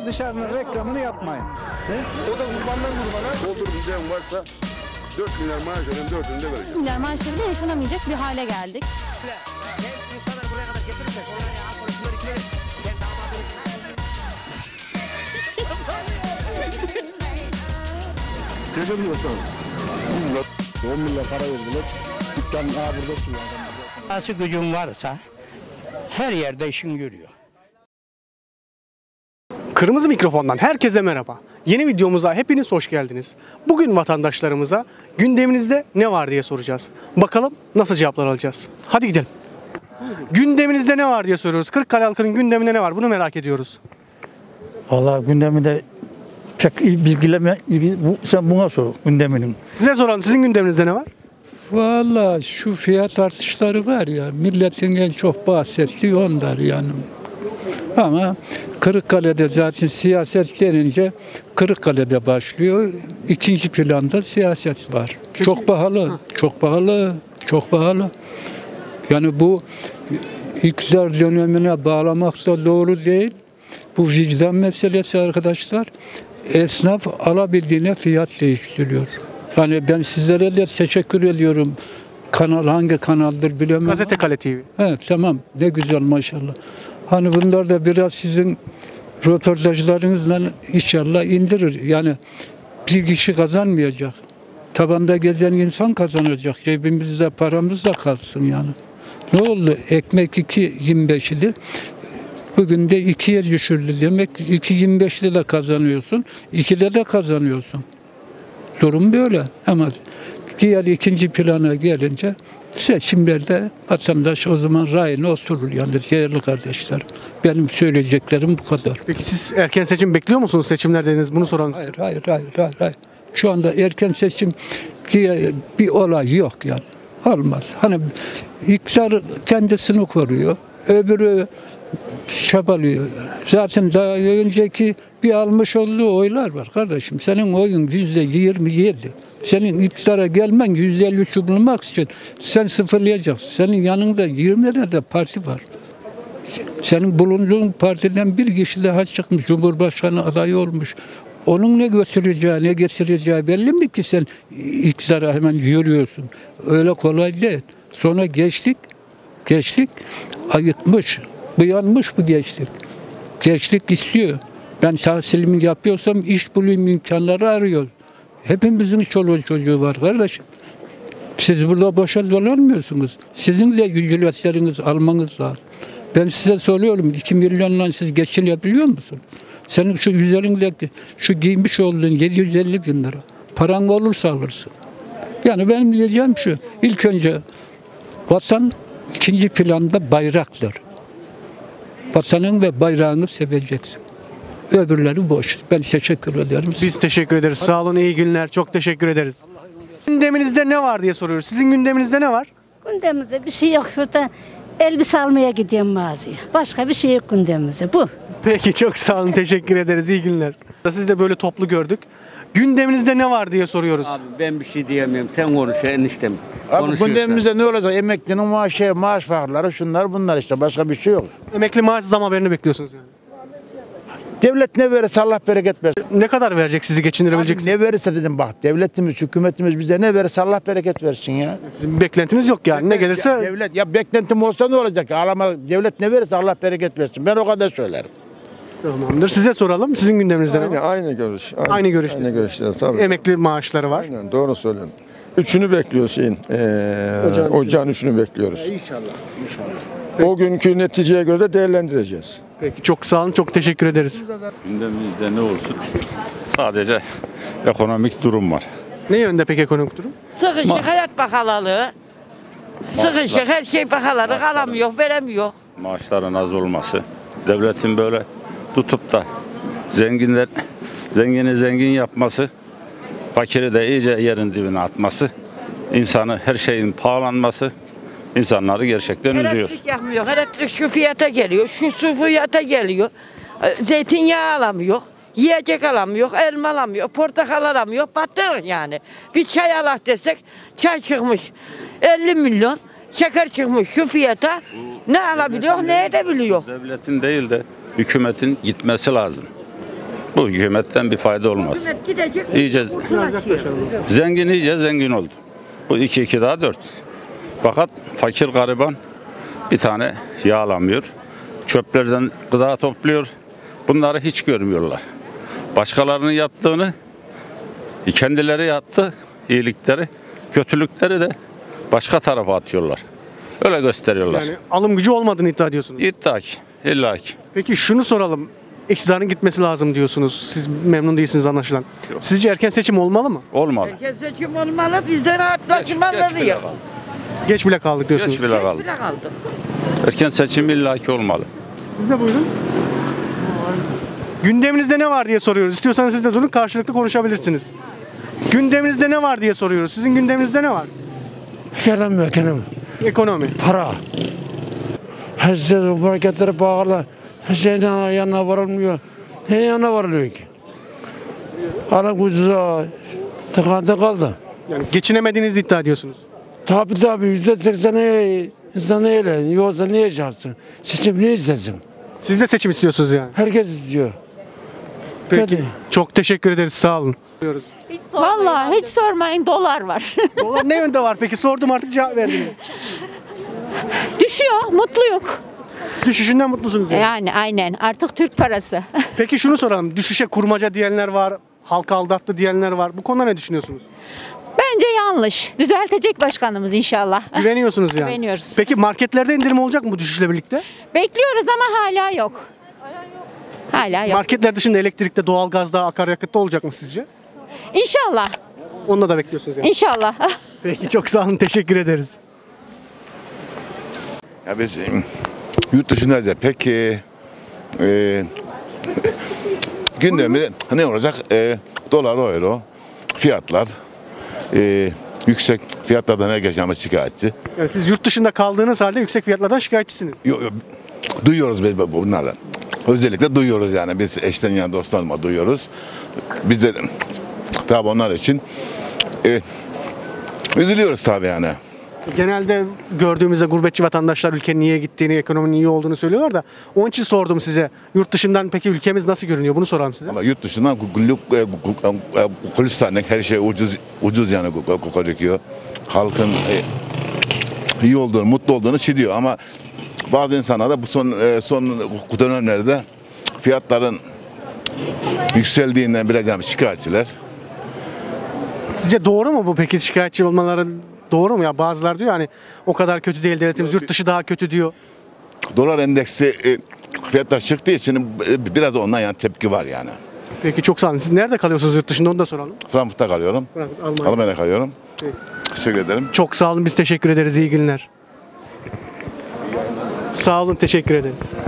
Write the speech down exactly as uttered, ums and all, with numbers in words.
dışarının reklamını yapmayın. He? O da kurbandan kurbana. Doldurmayacağım varsa dört milyar maaş ödeyim, dördünü de vereceğim. Milyar maaşlarıyla yaşanamayacak bir hale geldik. İnsanları buraya kadar getirirse sen Dedim ya sana. on milyar para verdiler. Dükkan daha burada tutuyor. Nasıl gücün varsa her yerde işin görüyor. Kırmızı Mikrofon'dan herkese merhaba. Yeni videomuza hepiniz hoş geldiniz. Bugün vatandaşlarımıza gündeminizde ne var diye soracağız. Bakalım nasıl cevaplar alacağız. Hadi gidelim. Gündeminizde ne var diye soruyoruz. Kırıkkale halkının gündeminde ne var? Bunu merak ediyoruz. Vallahi gündeminde pek iyi bilgileme, sen buna sor gündeminin. Size soralım, sizin gündeminizde ne var? Vallahi şu fiyat artışları var ya, milletin en çok bahsettiği onlar yani. Ama Kırıkkale'de zaten siyaset gelince Kırıkkale'de başlıyor. İkinci planda siyaset var. Çok pahalı, çok pahalı, çok pahalı. Yani bu iktidar dönemine bağlamak da doğru değil. Bu vicdan meselesi arkadaşlar. Esnaf alabildiğine fiyat değiştiriyor. Yani ben sizlere de teşekkür ediyorum. Kanal hangi kanaldır bilemem. Gazete Kale T V. Evet, tamam, ne güzel maşallah. Hani bunlar da biraz sizin röportajlarınızla inşallah indirir. Yani bir kişi kazanmayacak. Tabanda gezen insan kazanacak. Cebimizde paramız da kalsın yani. Ne oldu? Ekmek iki yirmi beş idi. Bugün de ikiye düşürdü. Demek iki yirmi beşte de kazanıyorsun. ikide de kazanıyorsun. Durum böyle. Ama diğer ikinci plana gelince seçimlerde vatandaş o zaman rayına oturur yani değerli kardeşler. Benim söyleyeceklerim bu kadar. Peki siz erken seçim bekliyor musunuz seçimlerdeniz? Bunu soran. Hayır, hayır, hayır, hayır, hayır. Şu anda erken seçim diye bir olay yok yani. Olmaz. Hani iktidar kendisini koruyor. Öbürü çabalıyor. Zaten daha önceki bir almış olduğu oylar var kardeşim. Senin oyun yüzde yirmi yedi. Senin iktidara gelmen yüzde elli üç bulunmak için sen sıfırlayacaksın. Senin yanında yirmi tane de parti var. Senin bulunduğun partiden bir kişi daha çıkmış, Cumhurbaşkanı adayı olmuş. Onun ne götüreceği, ne getireceği belli mi ki sen iktidara hemen yürüyorsun? Öyle kolay değil. Sonra gençlik, gençlik ayıtmış, bıyanmış bu gençlik. Gençlik istiyor. Ben tahsilimi yapıyorsam iş bulayım imkanları arıyor. Hepimizin çoluğu çocuğu var kardeşim. Siz burada boşa dolanmıyorsunuz. Sizin de ücretleriniz almanız lazım. Ben size soruyorum, iki milyonla siz geçinebiliyor musun? Senin şu üzerindeki, şu giymiş olduğun yedi yüz elli bin lira. Paran olursa alırsın. Yani benim diyeceğim şu, ilk önce vatan ikinci planda bayraktır. Vatanın ve bayrağını seveceksin. Öbürleri boş. Ben teşekkür ederim. Biz teşekkür ederiz. Sağ olun, iyi günler. Çok teşekkür ederiz. Gündeminizde ne var diye soruyoruz. Sizin gündeminizde ne var? Gündemimizde bir şey yok. Burada elbise almaya gidiyorum mağazaya. Başka bir şey yok gündemimizde. Bu. Peki, çok sağ olun. Teşekkür ederiz. İyi günler. Siz de böyle toplu gördük. Gündeminizde ne var diye soruyoruz. Abi ben bir şey diyemiyorum. Sen konuş eniştem. Abi gündemimizde ne olacak? Emeklinin maaşı, maaş farkları, şunlar bunlar işte. Başka bir şey yok. Emekli maaş zam haberini bekliyorsunuz yani. Devlet ne verirse Allah bereket versin. Ne kadar verecek, sizi geçindirebilecek? Abi ne verirse dedim bak, devletimiz, hükümetimiz bize ne verirse Allah bereket versin ya. Sizin bir beklentiniz yok yani. Ne gelirse... Ya, devlet, ya beklentim olsa ne olacak? Ağlama, devlet ne verirse Allah bereket versin. Ben o kadar söylerim. Tamamdır. Size soralım. Sizin gündeminizde ne Aynı, var? aynı görüş. Aynı, aynı görüşte. Aynı görüşte tabii. Emekli maaşları var. Aynen, doğru söylüyorsun. Üçünü bekliyoruz şeyin. Ee, ocağın, ocağın üçünü bekliyoruz. Ya inşallah, inşallah. O günkü neticeye göre de değerlendireceğiz. Peki, çok sağ olun. Çok teşekkür ederiz. Gündemimizde ne olsun? Sadece ekonomik durum var. Ne yönde peki ekonomik durum? Sıkışık Ma hayat pahalılığı. Sıkışık her şey pahalılık, alamıyor, veremiyor. Maaşların az olması. Devletin böyle tutup da zenginler zengini zengin yapması, fakiri de iyice yerin dibine atması, insanı her şeyin pahalanması insanları gerçekten üzüyor. Elektrik yakmıyor, elektrik şu fiyata geliyor, şu su fiyata geliyor. Zeytinyağı alamıyor, yiyecek alamıyor, elma alamıyor, portakal alamıyor, battık yani. Bir çay alak desek, çay çıkmış elli milyon, şeker çıkmış şu fiyata. Ne alabiliyor, ne edebiliyor? Devletin değil de hükümetin gitmesi lazım. Bu hükümetten bir fayda olmaz. Hükümet gidecek. İyice Biraz yaklaşalım. zengin iyice zengin oldu. Bu iki iki daha dört. Fakat fakir gariban bir tane yağlamıyor. Çöplerden gıda topluyor. Bunları hiç görmüyorlar. Başkalarının yaptığını kendileri yaptı, iyilikleri, kötülükleri de başka tarafa atıyorlar. Öyle gösteriyorlar. Yani alım gücü olmadığını iddia ediyorsunuz. İddia ki, illa ki. Peki şunu soralım. İktidarın gitmesi lazım diyorsunuz. Siz memnun değilsiniz anlaşılan. Sizce erken seçim olmalı mı? Olmalı. Herkes seçim olmalı. Bizden rahatlaşmaları yok. Geç bile kaldık diyorsunuz. Geç bile kaldı. Bile kaldık. Erken seçim illa ki olmalı. Siz de buyurun. Gündeminizde ne var diye soruyoruz. İstiyorsanız siz de durun, karşılıklı konuşabilirsiniz. Gündeminizde ne var diye soruyoruz. Sizin gündeminizde ne var? Ekonomi, ekonomi. Ekonomi. Para. Her şey bu hareketlere bağlı. Her şeyden yanına varılmıyor. Ne yanına varılıyor ki? Alım ucuza tıkandı kaldı. Yani geçinemediğinizi iddia ediyorsunuz. Tabi tabi yüzde sekseni insan öyle. Yoksa ne yapacaksın? Seçim ne istesin? Siz de seçim istiyorsunuz yani. Herkes istiyor. Peki. Hadi. Çok teşekkür ederiz. Sağ olun. Diyoruz. Vallahi hiç sormayın, dolar var. Dolar ne yönde var peki? Sordum artık cevap verdiniz. Düşüyor, mutluyuk. Düşüşünden mutlusunuz yani. Yani aynen, artık Türk parası. Peki şunu soralım. Düşüşe kurmaca diyenler var. Halka aldattı diyenler var. Bu konuda ne düşünüyorsunuz? Bence yanlış. Düzeltecek başkanımız inşallah. Güveniyorsunuz yani. Güveniyoruz. Peki marketlerde indirim olacak mı bu düşüşle birlikte? Bekliyoruz ama hala yok. Hala yok. Marketler dışında elektrikte, doğalgazda, akaryakıtta olacak mı sizce? İnşallah. Onu da bekliyorsunuz yani. İnşallah. Peki çok sağ olun. Teşekkür ederiz. Ya biz e, yurt dışında da peki e, gündemde ne olacak? E, dolar, euro, fiyatlar e, yüksek fiyatlardan herkes ama şikayetçi. Yani siz yurt dışında kaldığınız halde yüksek fiyatlardan şikayetçisiniz. Yo, yo, duyuyoruz biz bunlardan. Özellikle duyuyoruz yani biz eşten yana dostlarıma duyuyoruz. Biz de tabi onlar için e, üzülüyoruz tabi yani. Genelde gördüğümüzde gurbetçi vatandaşlar ülkenin niye gittiğini, ekonominin iyi olduğunu söylüyorlar da onun için sordum size. Yurt dışından peki ülkemiz nasıl görünüyor? Bunu soralım size. Ama yurt dışından Gülistan'da her şey ucuz ucuz yani gözüküyor. Halkın e, iyi olduğunu, mutlu olduğunu hissediyor ama bazı insanlar da bu son son dönemlerde fiyatların yükseldiğinden biraz yani şikayetçiler. Sizce doğru mu bu peki şikayetçi olmaları? Doğru mu ya? Bazılar diyor hani o kadar kötü değil devletimiz, yurt dışı daha kötü diyor. Dolar endeksi e, fiyatlar çıktığı için e, biraz ondan yani tepki var yani. Peki çok sağ olun. Siz nerede kalıyorsunuz yurt dışında onu da soralım. Frankfurt'ta kalıyorum. Frankfurt, Almanya. Almanya'da kalıyorum. Peki. Teşekkür ederim. Çok sağ olun. Biz teşekkür ederiz. İyi günler. Sağ olun. Teşekkür ederiz.